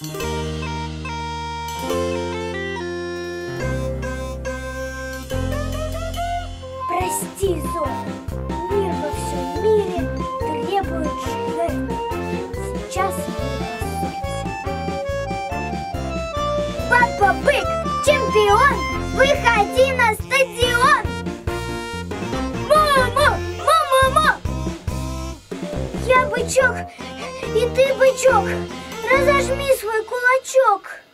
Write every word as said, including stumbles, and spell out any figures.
Прости, Зоя, мир во всем мире требует жертв. Сейчас мы поссоримся. Папа Бык, чемпион, выходи на стадион! Му-му, му-му-му! Я бычок, и ты бычок, разожми свой кулачок.